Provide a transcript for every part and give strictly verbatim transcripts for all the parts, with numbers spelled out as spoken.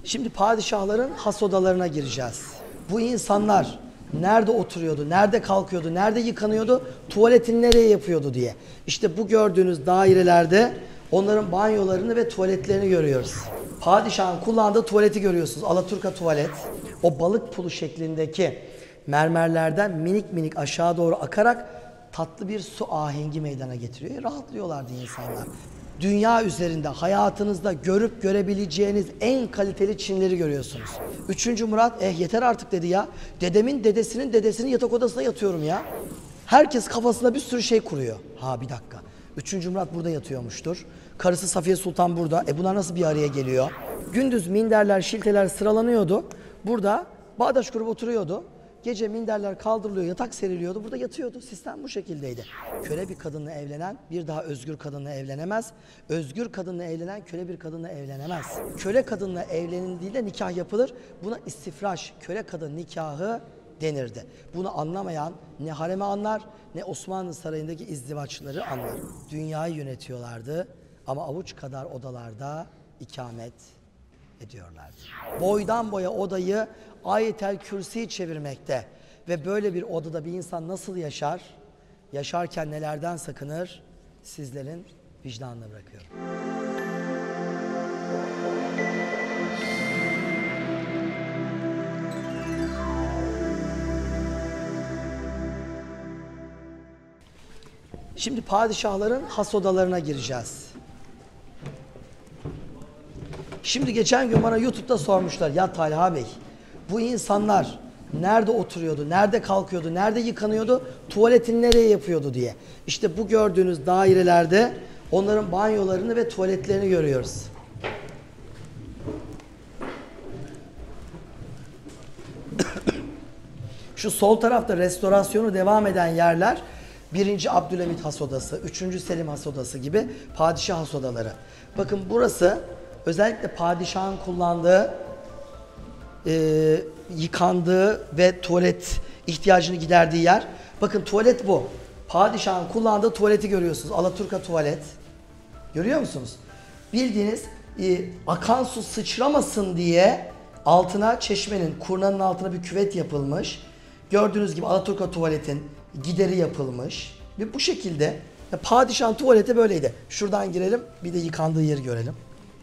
Şimdi padişahların has odalarına gireceğiz. Bu insanlar nerede oturuyordu, nerede kalkıyordu, nerede yıkanıyordu, tuvaletini nereye yapıyordu diye. İşte bu gördüğünüz dairelerde onların banyolarını ve tuvaletlerini görüyoruz. Padişahın kullandığı tuvaleti görüyorsunuz. Alaturka tuvalet. O balık pulu şeklindeki mermerlerden minik minik aşağı doğru akarak tatlı bir su ahengi meydana getiriyor. Rahatlıyorlardı insanlar. Dünya üzerinde hayatınızda görüp görebileceğiniz en kaliteli çimleri görüyorsunuz. Üçüncü Murat eh yeter artık dedi ya. Dedemin dedesinin dedesinin yatak odasına yatıyorum ya. Herkes kafasında bir sürü şey kuruyor. Ha bir dakika. Üçüncü Murat burada yatıyormuştur. Karısı Safiye Sultan burada. E bunlar nasıl bir araya geliyor? Gündüz minderler, şilteler sıralanıyordu. Burada bağdaş kurup oturuyordu. Gece minderler kaldırılıyor, yatak seriliyordu. Burada yatıyordu. Sistem bu şekildeydi. Köle bir kadınla evlenen bir daha özgür kadınla evlenemez. Özgür kadınla evlenen köle bir kadınla evlenemez. Köle kadınla evlenildiğinde nikah yapılır. Buna istifraş, köle kadın nikahı denirdi. Bunu anlamayan ne haremi anlar ne Osmanlı Sarayı'ndaki izdivaçları anlar. Dünyayı yönetiyorlardı ama avuç kadar odalarda ikamet ediyorlardı. Boydan boya odayı Ayetel Kürsi'yi çevirmekte ve böyle bir odada bir insan nasıl yaşar, yaşarken nelerden sakınır, sizlerin vicdanına bırakıyorum. Şimdi padişahların has odalarına gireceğiz. Şimdi geçen gün bana YouTube'da sormuşlar, ya Talha Bey, bu insanlar nerede oturuyordu, nerede kalkıyordu, nerede yıkanıyordu, tuvaletini nereye yapıyordu diye. İşte bu gördüğünüz dairelerde onların banyolarını ve tuvaletlerini görüyoruz. Şu sol tarafta restorasyonu devam eden yerler birinci Abdülhamit has odası, üçüncü Selim has odası gibi padişah has odaları. Bakın burası özellikle padişahın kullandığı, e, yıkandığı ve tuvalet ihtiyacını giderdiği yer. Bakın tuvalet bu. Padişahın kullandığı tuvaleti görüyorsunuz. Alaturka tuvalet. Görüyor musunuz? Bildiğiniz e, akan su sıçramasın diye altına çeşmenin, kurnanın altına bir küvet yapılmış. Gördüğünüz gibi Alaturka tuvaletin gideri yapılmış. Ve bu şekilde ya padişahın tuvaleti böyleydi. Şuradan girelim, bir de yıkandığı yeri görelim.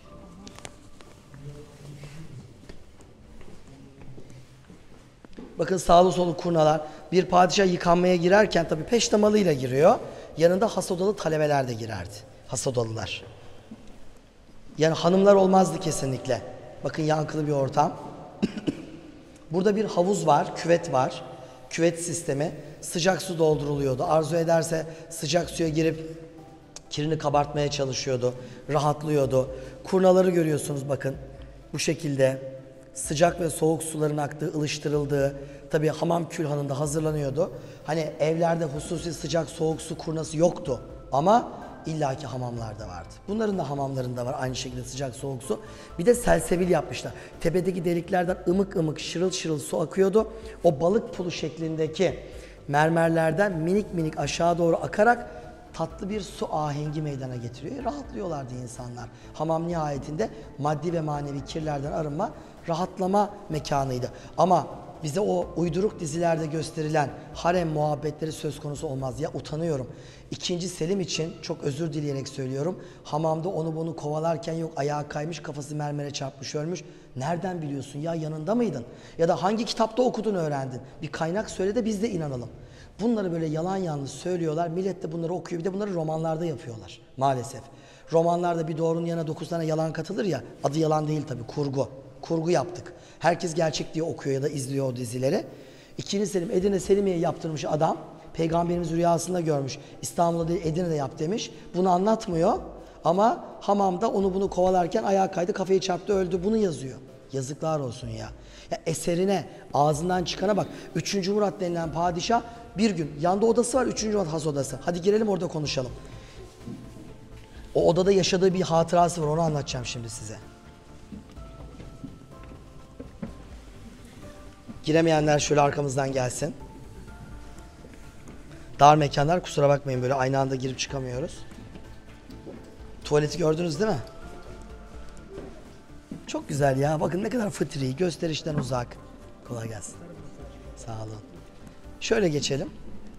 Bakın sağlı solu kurnalar. Bir padişah yıkanmaya girerken tabii peştemalıyla giriyor. Yanında has odalı talebeler de girerdi. Has odalılar. Yani hanımlar olmazdı kesinlikle. Bakın yankılı bir ortam. Burada bir havuz var, küvet var. Küvet sistemi. Sıcak su dolduruluyordu. Arzu ederse sıcak suya girip kirini kabartmaya çalışıyordu. Rahatlıyordu. Kurnaları görüyorsunuz bakın. Bu şekilde. Sıcak ve soğuk suların aktığı, ılıştırıldığı, tabii hamam külhanında hazırlanıyordu. Hani evlerde hususi sıcak soğuk su kurnası yoktu ama illaki hamamlarda vardı. Bunların da hamamlarında var aynı şekilde sıcak soğuk su. Bir de selsebil yapmışlar. Tepedeki deliklerden ımık ımık şırıl şırıl su akıyordu. O balık pulu şeklindeki mermerlerden minik minik aşağı doğru akarak tatlı bir su ahengi meydana getiriyor. Rahatlıyorlardı insanlar. Hamam nihayetinde maddi ve manevi kirlerden arınma, rahatlama mekanıydı. Ama bize o uyduruk dizilerde gösterilen harem muhabbetleri söz konusu olmaz. Ya utanıyorum. İkinci Selim için çok özür dileyerek söylüyorum. Hamamda onu bunu kovalarken yok ayağa kaymış, kafası mermere çarpmış, ölmüş. Nereden biliyorsun ya, yanında mıydın? Ya da hangi kitapta okudun, öğrendin? Bir kaynak söyle de biz de inanalım. Bunları böyle yalan yanlış söylüyorlar. Millet de bunları okuyor. Bir de bunları romanlarda yapıyorlar maalesef. Romanlarda bir doğrunun yanına dokuz tane yalan katılır ya. Adı yalan değil tabii, kurgu. Kurgu yaptık. Herkes gerçek diye okuyor ya da izliyor o dizileri. İkinci Selim Edirne Selimiye yaptırmış adam. Peygamberimiz rüyasında görmüş. İstanbul'da değil Edirne'de yap demiş. Bunu anlatmıyor. Ama hamamda onu bunu kovalarken ayağa kaydı, kafayı çarptı, öldü. Bunu yazıyor. Yazıklar olsun ya. Ya eserine, ağzından çıkana bak. Üçüncü Murat denilen padişah bir gün, yanda odası var, üçüncü Murat has odası. Hadi girelim orada konuşalım. O odada yaşadığı bir hatırası var, onu anlatacağım şimdi size. Giremeyenler şöyle arkamızdan gelsin. Dar mekanlar, kusura bakmayın, böyle aynı anda girip çıkamıyoruz. Tuvaleti gördünüz değil mi? Çok güzel ya. Bakın ne kadar fıtri, gösterişten uzak. Kolay gelsin. Sağ olun. Şöyle geçelim.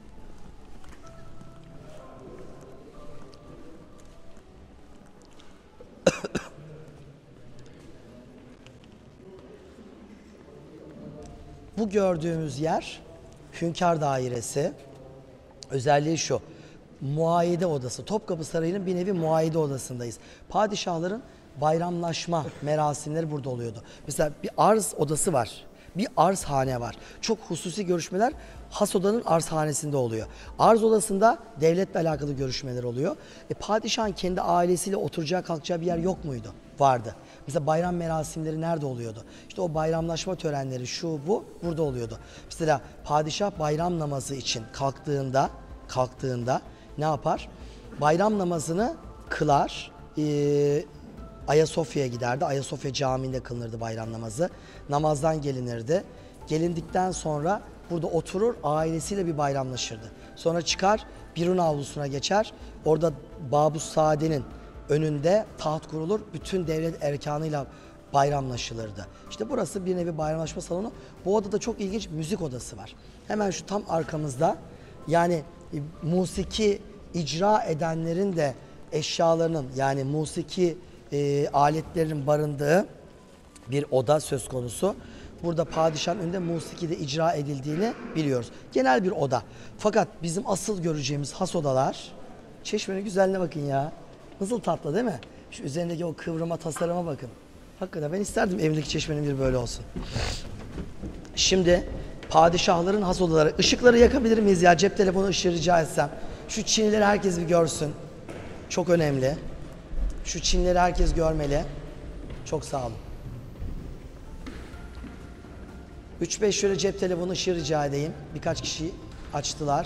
Bu gördüğümüz yer Hünkâr Dairesi. Özelliği şu. Muayede odası. Topkapı Sarayı'nın bir nevi muayede odasındayız. Padişahların bayramlaşma merasimleri burada oluyordu. Mesela bir arz odası var. Bir arzhane var. Çok hususi görüşmeler has odanın arzhanesinde oluyor. Arz odasında devletle alakalı görüşmeler oluyor. E, padişahın kendi ailesiyle oturacağı kalkacağı bir yer yok muydu? Vardı. Mesela bayram merasimleri nerede oluyordu? İşte o bayramlaşma törenleri şu bu burada oluyordu. Mesela padişah bayram namazı için kalktığında kalktığında ne yapar? Bayram namazını kılar. Ee, Ayasofya'ya giderdi. Ayasofya Camii'nde kılınırdı bayram namazı. Namazdan gelinirdi. Gelindikten sonra burada oturur, ailesiyle bir bayramlaşırdı. Sonra çıkar, Birun avlusuna geçer. Orada Babus Saade'nin önünde taht kurulur. Bütün devlet erkanıyla bayramlaşılırdı. İşte burası bir nevi bayramlaşma salonu. Bu odada çok ilginç müzik odası var. Hemen şu tam arkamızda yani e, musiki icra edenlerin de eşyalarının yani musiki e, aletlerin barındığı bir oda söz konusu. Burada padişahın önünde musikide icra edildiğini biliyoruz. Genel bir oda. Fakat bizim asıl göreceğimiz has odalar, Çeşmenin güzelliğine bakın ya. Nasıl tatlı değil mi? Şu üzerindeki o kıvrıma, tasarıma bakın. Hakikaten ben isterdim evdeki Çeşmenin bir böyle olsun. Şimdi padişahların has odaları. Işıkları yakabilir miyiz ya? Cep telefonu ışığı rica etsem. Şu Çinlileri herkes bir görsün. Çok önemli. Şu Çinlileri herkes görmeli. Çok sağ olun. üç beş şöyle cep telefonu ışığı rica edeyim. Birkaç kişi açtılar.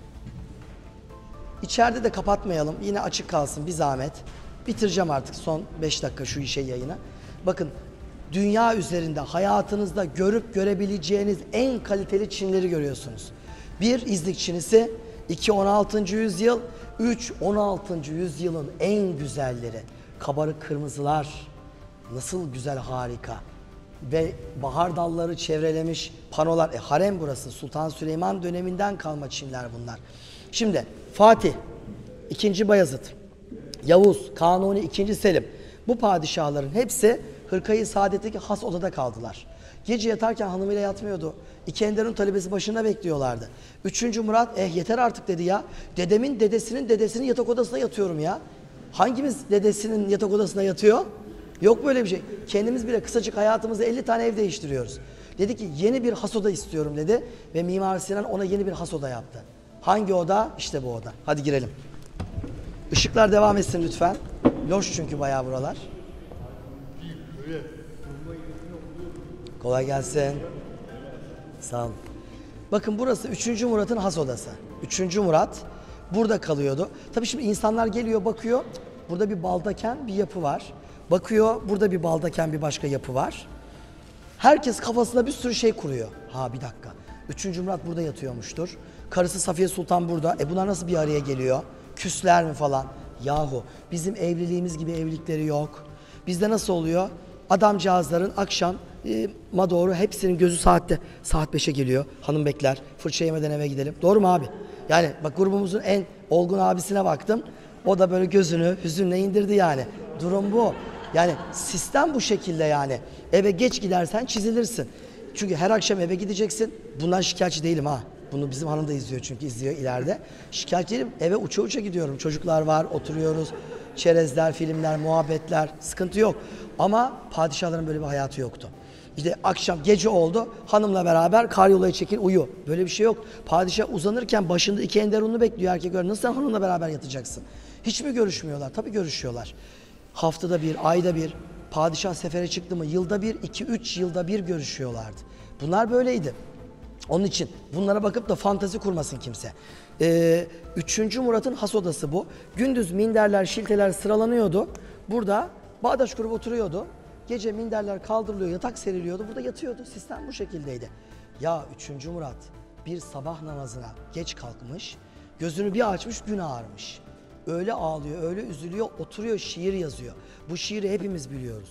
İçeride de kapatmayalım. Yine açık kalsın bir zahmet. Bitireceğim artık son beş dakika şu işe yayını. Bakın dünya üzerinde hayatınızda görüp görebileceğiniz en kaliteli Çinleri görüyorsunuz. Bir İznik Çinisi, iki on altıncı yüzyıl, üç on altıncı yüzyılın en güzelleri. Kabarık kırmızılar, nasıl güzel harika. Ve bahar dalları çevrelemiş panolar. E, harem burası. Sultan Süleyman döneminden kalma Çinler bunlar. Şimdi Fatih, ikinci Bayezid, Yavuz, Kanuni, ikinci Selim. Bu padişahların hepsi Hırkayı Saadet'teki has odada kaldılar. Gece yatarken hanımıyla yatmıyordu. İskenderun talebesi başında bekliyorlardı. Üçüncü Murat, eh yeter artık dedi ya. Dedemin dedesinin dedesinin yatak odasında yatıyorum ya. Hangimiz dedesinin yatak odasında yatıyor? Yok böyle bir şey. Kendimiz bile kısacık hayatımızda elli tane ev değiştiriyoruz. Dedi ki yeni bir has oda istiyorum dedi. Ve Mimar Sinan ona yeni bir has oda yaptı. Hangi oda? İşte bu oda. Hadi girelim. Işıklar devam etsin lütfen. Loş çünkü bayağı buralar. Kolay gelsin. Sağ olun. Bakın burası üçüncü Murat'ın has odası. üçüncü Murat burada kalıyordu. Tabii şimdi insanlar geliyor bakıyor. Burada bir baldaken bir yapı var. Bakıyor burada bir baldaken bir başka yapı var. Herkes kafasında bir sürü şey kuruyor. Ha bir dakika. üçüncü Murat burada yatıyormuştur. Karısı Safiye Sultan burada. E bunlar nasıl bir araya geliyor? Küsler mi falan? Yahu bizim evliliğimiz gibi evlilikleri yok. Bizde nasıl oluyor? Adamcağızların akşam e, ma doğru hepsinin gözü saatte. Saat beşe geliyor. Hanım bekler. Fırça yemeden eve gidelim. Doğru mu abi? Yani bak grubumuzun en olgun abisine baktım. O da böyle gözünü hüzünle indirdi yani. Durum bu. Yani sistem bu şekilde yani. Eve geç gidersen çizilirsin. Çünkü her akşam eve gideceksin. Bundan şikayetçi değilim ha. Bunu bizim hanım da izliyor çünkü izliyor ileride. Şikayetçi değilim. Eve uça uça gidiyorum. Çocuklar var, oturuyoruz. Çerezler, filmler, muhabbetler. Sıkıntı yok. Ama padişahların böyle bir hayatı yoktu. İşte akşam gece oldu. Hanımla beraber karyolaya çekil uyu. Böyle bir şey yok. Padişah uzanırken başında iki enderunlu bekliyor erkek. Nasıl sen hanımla beraber yatacaksın? Hiç mi görüşmüyorlar? Tabii görüşüyorlar. Haftada bir, ayda bir, padişah sefere çıktı mı yılda bir, iki, üç yılda bir görüşüyorlardı. Bunlar böyleydi. Onun için bunlara bakıp da fantazi kurmasın kimse. Ee, üçüncü Murat'ın has odası bu. Gündüz minderler, şilteler sıralanıyordu. Burada bağdaş kurup oturuyordu. Gece minderler kaldırılıyor, yatak seriliyordu. Burada yatıyordu. Sistem bu şekildeydi. Ya üçüncü Murat bir sabah namazına geç kalkmış, gözünü bir açmış, gün ağarmış. Öyle ağlıyor, öyle üzülüyor, oturuyor, şiir yazıyor. Bu şiiri hepimiz biliyoruz.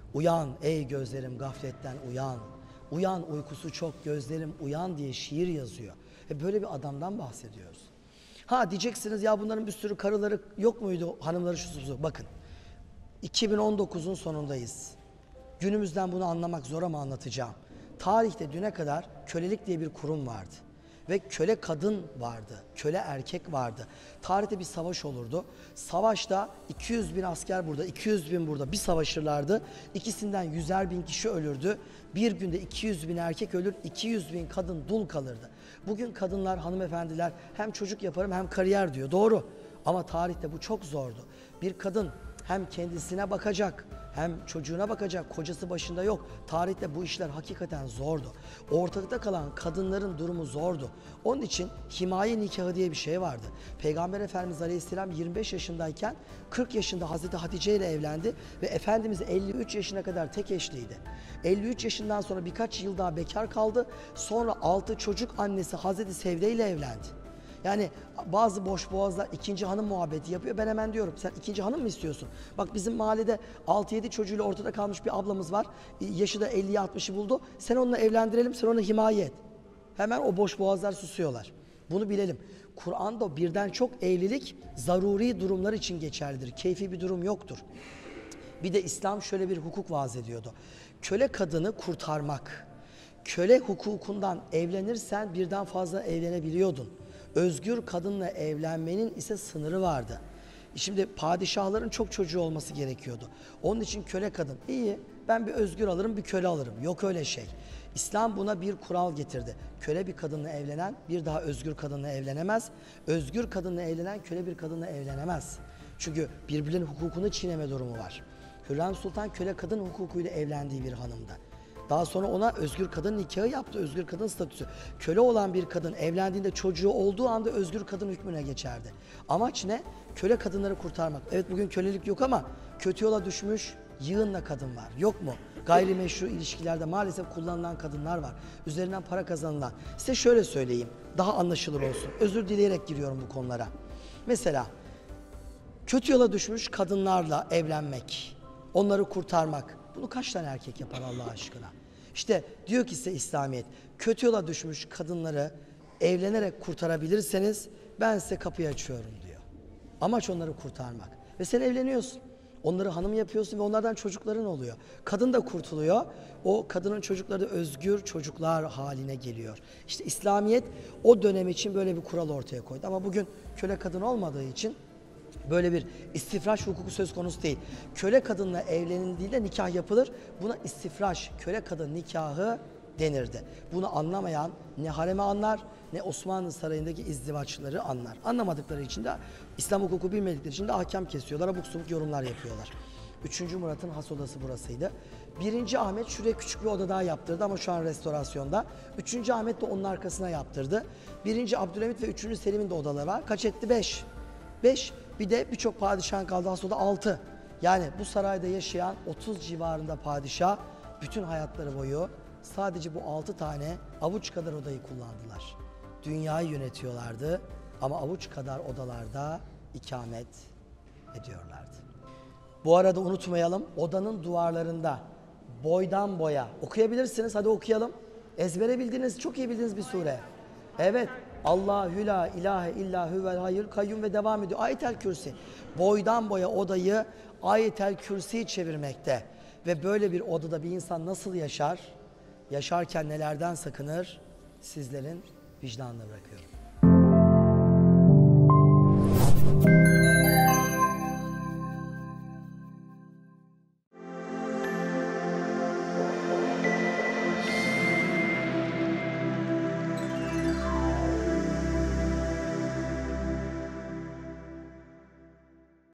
Uyan ey gözlerim gafletten uyan. Uyan uykusu çok gözlerim uyan diye şiir yazıyor. E böyle bir adamdan bahsediyoruz. Ha diyeceksiniz ya bunların bir sürü karıları yok muydu, hanımları şu su. Bakın iki bin on dokuzun sonundayız. Günümüzden bunu anlamak zor ama anlatacağım. Tarihte düne kadar kölelik diye bir kurum vardı. Ve köle kadın vardı, köle erkek vardı. Tarihte bir savaş olurdu. Savaşta iki yüz bin asker burada, iki yüz bin burada bir savaşırlardı. İkisinden yüzer bin kişi ölürdü. Bir günde iki yüz bin erkek ölür, iki yüz bin kadın dul kalırdı. Bugün kadınlar, hanımefendiler hem çocuk yaparım hem kariyer diyor. Doğru. Ama tarihte bu çok zordu. Bir kadın hem kendisine bakacak, hem çocuğuna bakacak, kocası başında yok. Tarihte bu işler hakikaten zordu. Ortalıkta kalan kadınların durumu zordu. Onun için himaye nikahı diye bir şey vardı. Peygamber Efendimiz Aleyhisselam yirmi beş yaşındayken kırk yaşında Hazreti Hatice ile evlendi ve Efendimiz elli üç yaşına kadar tek eşliydi. elli üç yaşından sonra birkaç yıl daha bekar kaldı. Sonra altı çocuk annesi Hazreti Sevde ile evlendi. Yani bazı boş boğazlar ikinci hanım muhabbeti yapıyor. Ben hemen diyorum sen ikinci hanım mı istiyorsun? Bak bizim mahallede altı yedi çocuğuyla ortada kalmış bir ablamız var. Yaşı da elliyi altmışı buldu. Sen onunla evlendirelim, sen onu himaye et. Hemen o boş boğazlar susuyorlar. Bunu bilelim. Kur'an'da birden çok evlilik zaruri durumlar için geçerlidir. Keyfi bir durum yoktur. Bir de İslam şöyle bir hukuk vaaz ediyordu. Köle kadını kurtarmak. Köle hukukundan evlenirsen birden fazla evlenebiliyordun. Özgür kadınla evlenmenin ise sınırı vardı. Şimdi padişahların çok çocuğu olması gerekiyordu. Onun için köle kadın, iyi ben bir özgür alırım bir köle alırım. Yok öyle şey. İslam buna bir kural getirdi. Köle bir kadınla evlenen bir daha özgür kadınla evlenemez. Özgür kadınla evlenen köle bir kadınla evlenemez. Çünkü birbirlerinin hukukunu çiğneme durumu var. Hürrem Sultan köle kadın hukukuyla evlendiği bir hanımdı. Daha sonra ona özgür kadın nikahı yaptı, özgür kadın statüsü. Köle olan bir kadın evlendiğinde çocuğu olduğu anda özgür kadın hükmüne geçerdi. Amaç ne? Köle kadınları kurtarmak. Evet bugün kölelik yok ama kötü yola düşmüş yığınla kadın var. Yok mu? Gayrimeşru ilişkilerde maalesef kullanılan kadınlar var. Üzerinden para kazanılan. Size şöyle söyleyeyim, daha anlaşılır olsun. Özür dileyerek giriyorum bu konulara. Mesela kötü yola düşmüş kadınlarla evlenmek, onları kurtarmak. Bunu kaç tane erkek yapar Allah aşkına? İşte diyor ki size İslamiyet, kötü yola düşmüş kadınları evlenerek kurtarabilirseniz ben size kapıyı açıyorum diyor. Amaç onları kurtarmak. Ve sen evleniyorsun. Onları hanım yapıyorsun ve onlardan çocukların oluyor. Kadın da kurtuluyor. O kadının çocukları da özgür çocuklar haline geliyor. İşte İslamiyet o dönem için böyle bir kural ortaya koydu. Ama bugün köle kadın olmadığı için böyle bir istifraş hukuku söz konusu değil. Köle kadınla evlenildiğinde nikah yapılır. Buna istifraş, köle kadın nikahı denirdi. Bunu anlamayan ne haremi anlar ne Osmanlı Sarayı'ndaki izdivaçları anlar. Anlamadıkları için de İslam hukuku bilmedikleri için de ahkam kesiyorlar, abuk subuk yorumlar yapıyorlar. Üçüncü Murat'ın has odası burasıydı. Birinci Ahmet şuraya küçük bir oda daha yaptırdı ama şu an restorasyonda. Üçüncü Ahmet de onun arkasına yaptırdı. Birinci Abdülhamit ve üçüncü Selim'in de odaları var. Kaç etti? Beş. Beş. Bir de birçok padişahın kaldığı has oda altı. Yani bu sarayda yaşayan otuz civarında padişah bütün hayatları boyu sadece bu altı tane avuç kadar odayı kullandılar. Dünyayı yönetiyorlardı ama avuç kadar odalarda ikamet ediyorlardı. Bu arada unutmayalım, odanın duvarlarında boydan boya okuyabilirsiniz. Hadi okuyalım. Ezbere bildiğiniz, çok iyi bildiğiniz bir sure. Evet. Allahü la ilahe illa huvel hayyul kayyum ve devam ediyor. Ayet-el Kürsi. Boydan boya odayı Ayet-el Kürsi çevirmekte. Ve böyle bir odada bir insan nasıl yaşar? Yaşarken nelerden sakınır? Sizlerin vicdanına bırakıyorum.